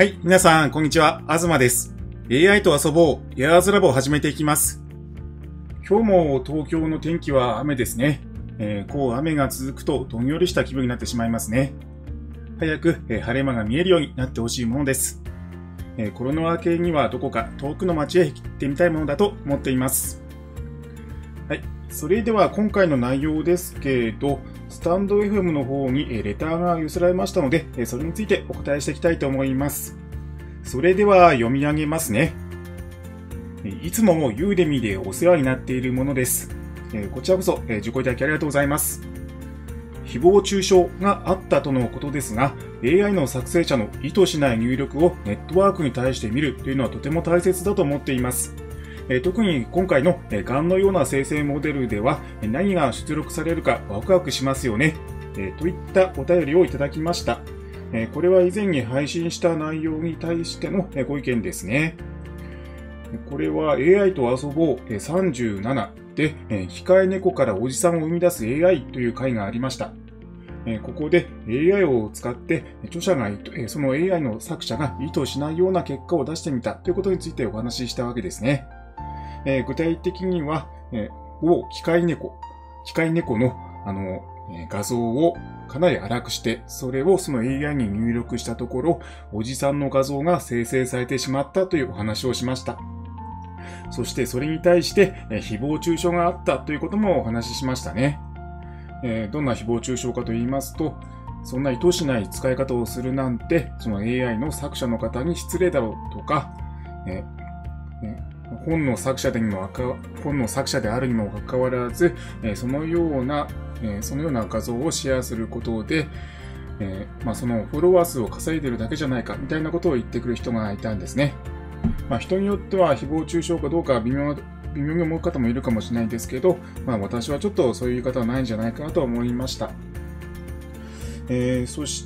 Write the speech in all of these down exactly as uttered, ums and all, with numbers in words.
はい、皆さん、こんにちは。東です。エーアイ と遊ぼう、エアーズラボを始めていきます。今日も東京の天気は雨ですね。えー、こう雨が続くとどんよりした気分になってしまいますね。早く、えー、晴れ間が見えるようになってほしいものです。えー、コロナ明けにはどこか遠くの街へ行ってみたいものだと思っています。はい、それでは今回の内容ですけど、スタンド エフエム の方にレターが寄せられましたので、それについてお答えしていきたいと思います。それでは読み上げますね。いつもユーデミでお世話になっているものです。こちらこそ受講いただきありがとうございます。誹謗中傷があったとのことですが、エーアイ の作成者の意図しない入力をネットワークに対して見るというのはとても大切だと思っています。特に今回のガンのような生成モデルでは何が出力されるかワクワクしますよね。といったお便りをいただきました。これは以前に配信した内容に対してのご意見ですね。これは エーアイ と遊ぼうさんじゅうななで機械猫からおじさんを生み出す エーアイ という回がありました。ここで エーアイ を使って著者が、その エーアイ の作者が意図しないような結果を出してみたということについてお話ししたわけですね。えー、具体的には、えー、を機械猫、機械猫の、あの、えー、画像をかなり荒くして、それをその エーアイ に入力したところ、おじさんの画像が生成されてしまったというお話をしました。そしてそれに対して、えー、誹謗中傷があったということもお話ししましたね。えー、どんな誹謗中傷かと言いますと、そんな意図しない使い方をするなんて、その エーアイ の作者の方に失礼だろうとか、えーえー本の作者でにも本の作者であるにもかかわらず、そのような、そのような画像をシェアすることで、まあ、そのフォロワー数を稼いでいるだけじゃないかみたいなことを言ってくる人がいたんですね。まあ、人によっては誹謗中傷かどうか微妙、微妙に思う方もいるかもしれないですけど、まあ、私はちょっとそういう言い方はないんじゃないかなと思いました。えー、そして、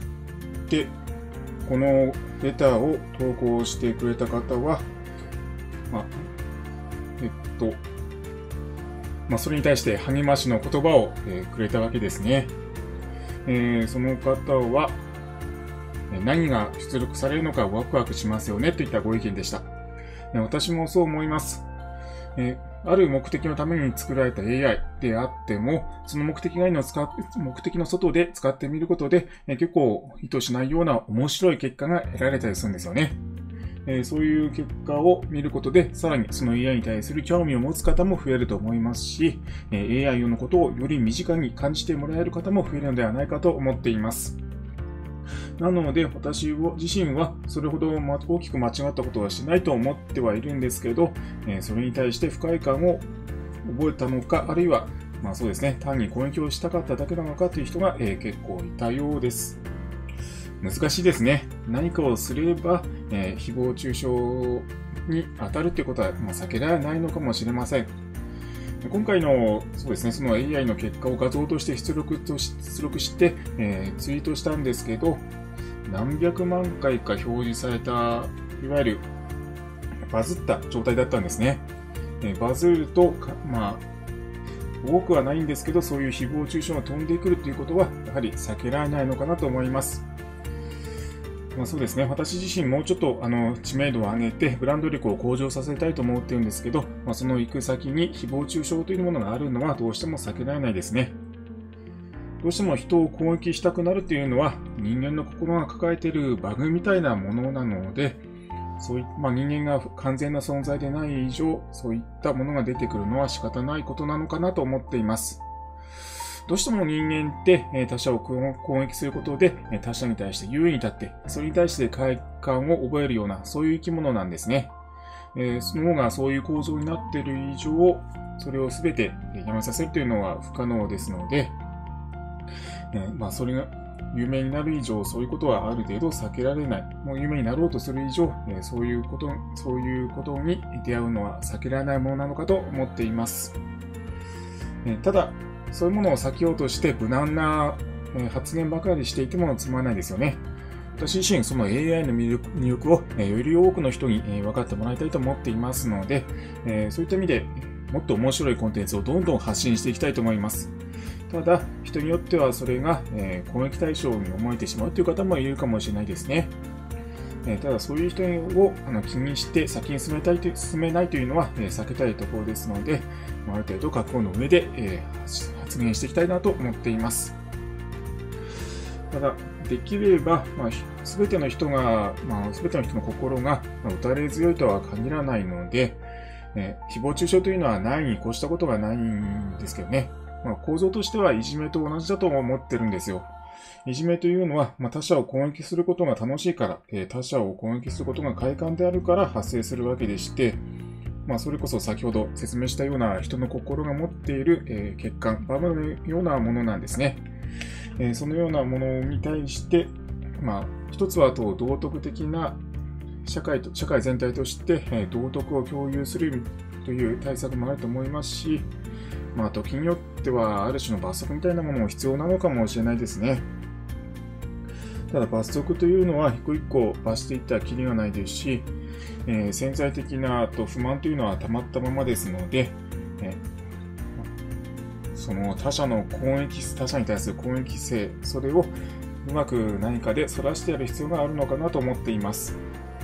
このレターを投稿してくれた方は、まあえっと、まあ、それに対して励ましの言葉を、えー、くれたわけですね。えー、その方は、何が出力されるのかワクワクしますよねといったご意見でした。私もそう思います。えー、ある目的のために作られた エーアイ であっても、その目的外の使っ目的の外で使ってみることで、えー、結構意図しないような面白い結果が得られたりするんですよね。えー、そういう結果を見ることで、さらにその エーアイ に対する興味を持つ方も増えると思いますし、えー、エーアイ のことをより身近に感じてもらえる方も増えるのではないかと思っています。なので、私自身はそれほど大きく間違ったことはしないと思ってはいるんですけど、えー、それに対して不快感を覚えたのか、あるいは、まあそうですね、単に攻撃をしたかっただけなのかという人が、えー、結構いたようです。難しいですね。何かをすれば、えー、誹謗中傷に当たるということは、まあ、避けられないのかもしれません。今回の、そうですね、その エーアイ の結果を画像として出力とし出力して、えー、ツイートしたんですけど、何百万回か表示された、いわゆるバズった状態だったんですね。えー、バズると、まあ、多くはないんですけど、そういう誹謗中傷が飛んでくるということは、やはり避けられないのかなと思います。まあ、そうですね。私自身もうちょっとあの知名度を上げてブランド力を向上させたいと思っているんですけど、まあ、その行く先に誹謗中傷というものがあるのはどうしても避けられないですね。どうしても人を攻撃したくなるというのは人間の心が抱えているバグみたいなものなので、そういまあ、人間が完全な存在でない以上、そういったものが出てくるのは仕方ないことなのかなと思っています。どうしても人間って他者を攻撃することで他者に対して優位に立って、それに対して快感を覚えるような、そういう生き物なんですね。その方がそういう構造になっている以上、それを全てやめさせるというのは不可能ですので、まあそれが有名になる以上、そういうことはある程度避けられない。もう有名になろうとする以上、そういうこと、そういうことに出会うのは避けられないものなのかと思っています。ただ、そういうものを避けようとして無難な発言ばかりしていてもつまらないですよね。私自身、その エーアイ の魅力、魅力をより多くの人に分かってもらいたいと思っていますので、そういった意味でもっと面白いコンテンツをどんどん発信していきたいと思います。ただ、人によってはそれが攻撃対象に思えてしまうという方もいるかもしれないですね。 えただそういう人をあの気にして先に進めたいと進めないというのは、え避けたいところですので、ある程度覚悟の上で、え発言していきたいなと思っています。ただ、できれば、まあ、全ての人が、まあ、全ての人の心が打たれ強いとは限らないので、え誹謗中傷というのはないに越したことがないんですけどね。まあ、構造としてはいじめと同じだと思ってるんですよ。いじめというのは、まあ、他者を攻撃することが楽しいから、えー、他者を攻撃することが快感であるから発生するわけでして、まあ、それこそ先ほど説明したような人の心が持っている、えー、血管、バブルのようなものなんですね。えー、そのようなものに対して、まあ、一つはと道徳的な社会と、社会全体として、えー、道徳を共有するという対策もあると思いますし、まあ、時によってはある種の罰則みたいなものも必要なのかもしれないですね。ただ罰則というのは一個一個罰していったらキリがないですし、えー、潜在的なと不満というのは溜まったままですので、えー、その他者の攻撃、他者に対する攻撃性、それをうまく何かで反らしてやる必要があるのかなと思っています。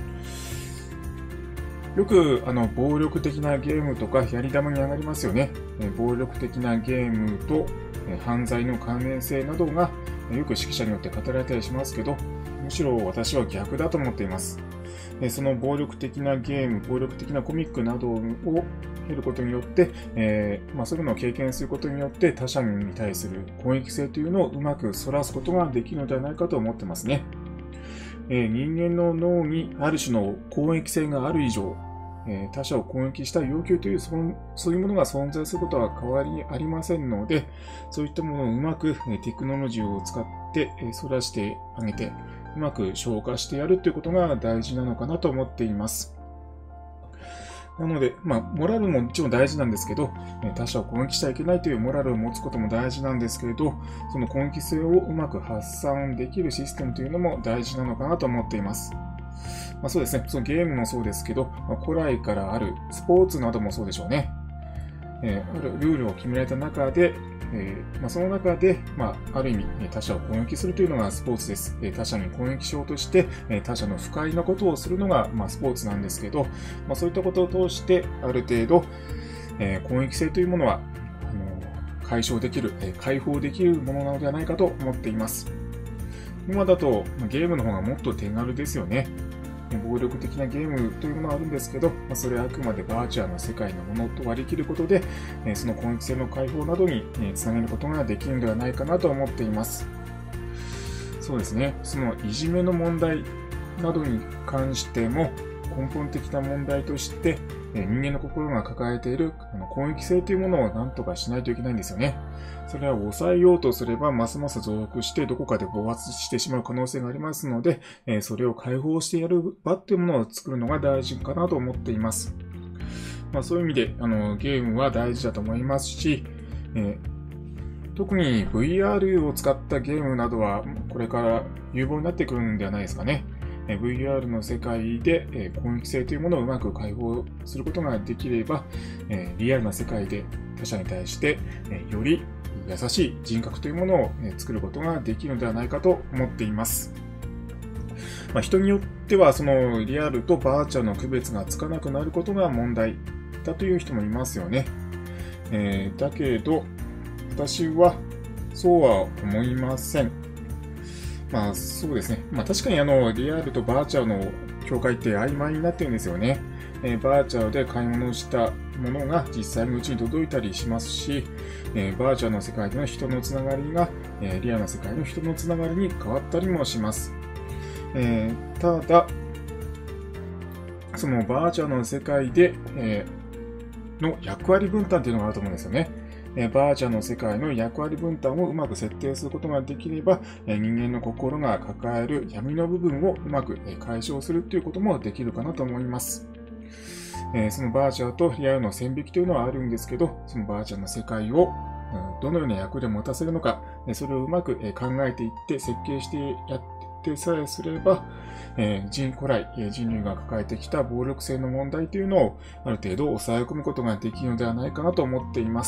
よくあの暴力的なゲームとかやり玉に上がりますよね。えー、暴力的なゲームと、えー、犯罪の関連性などがよく指揮者によって語られたりしますけど、むしろ私は逆だと思っています。その暴力的なゲーム、暴力的なコミックなどを経ることによって、えーまあ、そういうのを経験することによって他者に対する攻撃性というのをうまく反らすことができるのではないかと思ってますね。えー、人間の脳にある種の攻撃性がある以上、えー、他者を攻撃したい要求というそそういうものが存在することは変わりありませんので、そういったものをうまくテクノロジーを使って反らしてあげて、うまく消化してやるということが大事なのかなと思っています。なので、まあ、モラルももちろん大事なんですけど、他者を攻撃しちゃいけないというモラルを持つことも大事なんですけれど、その攻撃性をうまく発散できるシステムというのも大事なのかなと思っています。まあ、そうですね、そのゲームもそうですけど、まあ、古来からあるスポーツなどもそうでしょうね。えー、あるルールを決められた中で、えーまあ、その中で、まあ、ある意味他者を攻撃するというのがスポーツです。えー、他者に攻撃しようとして、えー、他者の不快なことをするのが、まあ、スポーツなんですけど、まあ、そういったことを通してある程度、えー、攻撃性というものはあの解消できる、えー、解放できるものなのではないかと思っています。今だとゲームの方がもっと手軽ですよね。暴力的なゲームというものはあるんですけど、それはあくまでバーチャルな世界のものと割り切ることで、その攻撃性の解放などにつなげることができるのではないかなと思っています。そうですね、そのいじめの問題などに関しても根本的な問題として、人間の心が抱えている攻撃性というものを何とかしないといけないんですよね。それは抑えようとすればますます増幅してどこかで暴発してしまう可能性がありますので、それを解放してやる場っていうものを作るのが大事かなと思っています。まあ、そういう意味であのゲームは大事だと思いますし、えー、特に ブイアール を使ったゲームなどはこれから有望になってくるんではないですかね。ブイアール の世界で攻撃性というものをうまく解放することができれば、リアルな世界で他者に対してより優しい人格というものを作ることができるのではないかと思っています。まあ、人によってはそのリアルとバーチャルの区別がつかなくなることが問題だという人もいますよね。えー、だけど私はそうは思いません。まあそうですね。まあ確かにあのリアルとバーチャルの境界って曖昧になってるんですよね。えー、バーチャルで買い物したものが実際にうちに届いたりしますし、えー、バーチャルの世界での人のつながりが、えー、リアルな世界の人のつながりに変わったりもします。えー、ただ、そのバーチャルの世界で、えー、の役割分担っていうのがあると思うんですよね。バーチャルの世界の役割分担をうまく設定することができれば、人間の心が抱える闇の部分をうまく解消するということもできるかなと思います。そのバーチャルとリアルの線引きというのはあるんですけど、そのバーチャルの世界をどのような役で持たせるのか、それをうまく考えていって設計してやってさえすれば、人古来人類が抱えてきた暴力性の問題というのをある程度抑え込むことができるのではないかなと思っています。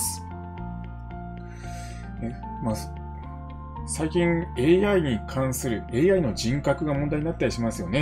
まあ、最近 エーアイ に関する エーアイ の人格が問題になったりしますよね。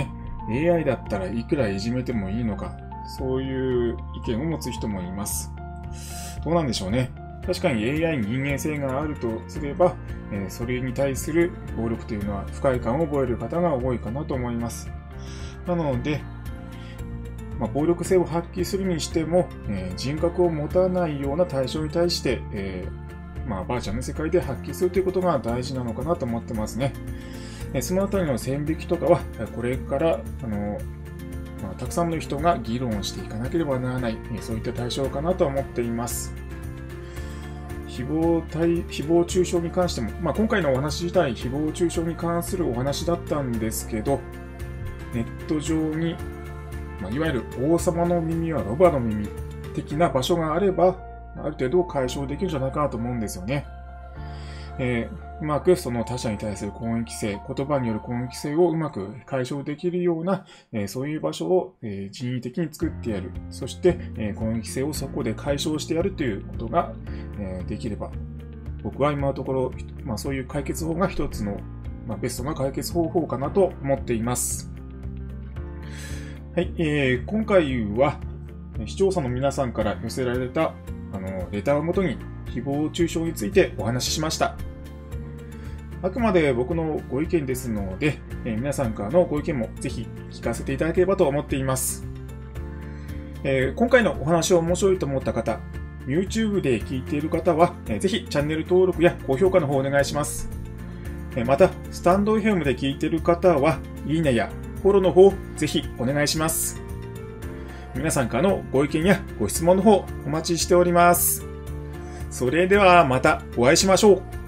エーアイ だったらいくらいじめてもいいのか、そういう意見を持つ人もいます。どうなんでしょうね。確かに エーアイ に人間性があるとすれば、えー、それに対する暴力というのは不快感を覚える方が多いかなと思います。なので、まあ、暴力性を発揮するにしても、えー、人格を持たないような対象に対して、えーまあ、バーチャルの世界で発揮するということが大事なのかなと思ってますね。えー、そのあたりの線引きとかは、これからあの、まあ、たくさんの人が議論していかなければならない、えー、そういった対象かなと思っています。誹謗対、誹謗中傷に関しても、まあ、今回のお話自体、誹謗中傷に関するお話だったんですけど、ネット上にまあ、いわゆる王様の耳はロバの耳的な場所があれば、ある程度解消できるんじゃないかなと思うんですよね。えー、うまくその他者に対する攻撃性、言葉による攻撃性をうまく解消できるような、えー、そういう場所を、えー、人為的に作ってやる。そして、えー、攻撃性をそこで解消してやるということが、えー、できれば、僕は今のところ、まあ、そういう解決法が一つの、まあ、ベストな解決方法かなと思っています。はい、えー、今回は視聴者の皆さんから寄せられたあのレターをもとに誹謗中傷についてお話ししました。あくまで僕のご意見ですので、えー、皆さんからのご意見もぜひ聞かせていただければと思っています。えー、今回のお話を面白いと思った方、YouTube で聞いている方は、えー、ぜひチャンネル登録や高評価の方お願いします。えー、また、スタンド エフエム で聞いている方は、いいねやフォローの方、ぜひお願いします。皆さんからのご意見やご質問の方、お待ちしております。それではまたお会いしましょう。